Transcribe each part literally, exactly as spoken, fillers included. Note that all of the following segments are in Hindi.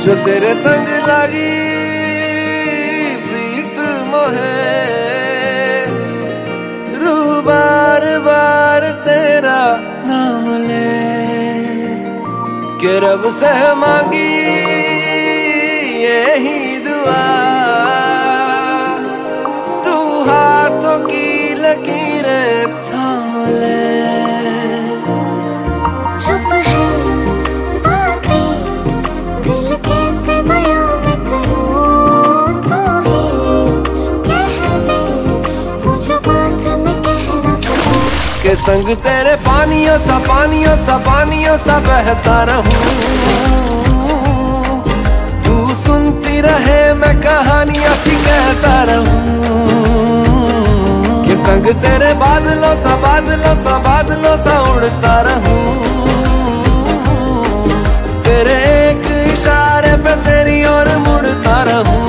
जो तेरे संग लगी प्रीत मोहे, रू बार बार तेरा नाम ले के रब से मांगी यही दुआ, तू हाथों की लकीरें थाम ले। चुप है बातें दिल कैसे बयां मैं करूं, तू ही कह दे वो जो बात मैं कह ना सकूं। के संग तेरे पानियों सा पानियों सा पानियों सा बहता रहूं, तू सुनती रहे मैं कहानियां सी कहता रहूं। के संग तेरे बादलों सा बादलों सा बादलों सा उड़ता रहूं, तेरे एक इशारे पे तेरी ओर मुड़ता रहूं।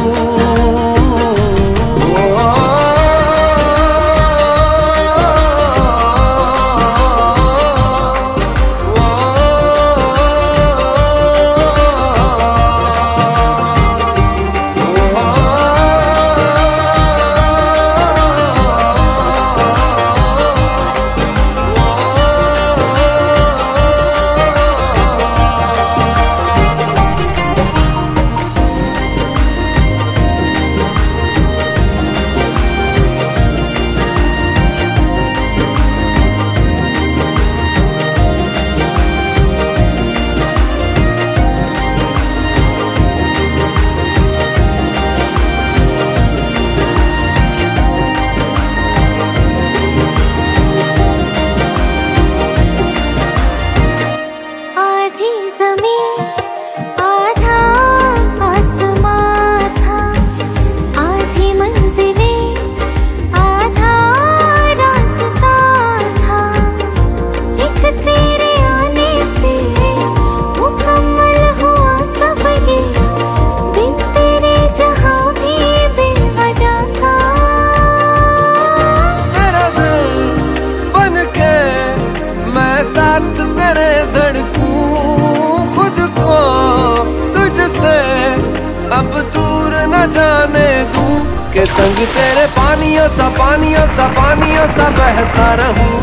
साथ तेरे धड़कूं खुद को तुझसे अब दूर न जाने दूं, के संग तेरे पानियों सा पानियों सा पानियों सा बहता रहूं,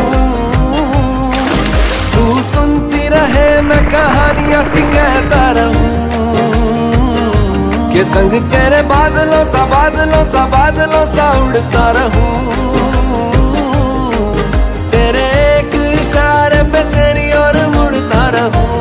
तू सुनती रहे मैं कहानियां सी कहता रहूं। के संग तेरे बादलों सा बादलों सा बादलों सा उड़ता रहूं, तेरे एक इशारे पे तेरी ओर मुड़ता रहूं।